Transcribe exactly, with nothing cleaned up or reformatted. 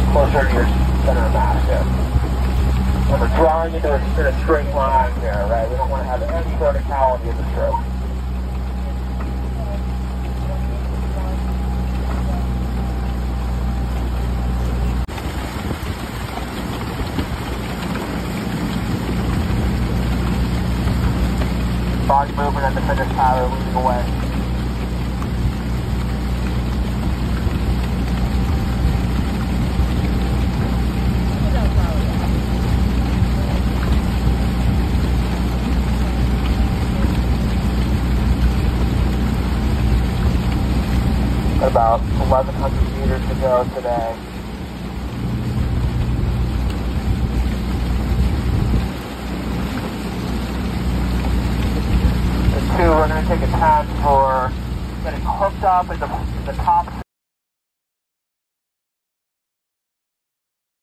closer to your center of mass here. And we're drawing into a, in a straight line here, right? We don't want to have any verticality in the stroke. Body movement at the finish tire, leaning away. About eleven hundred meters to go today. The two, we're going to take a ten for getting hooked up in the, in the top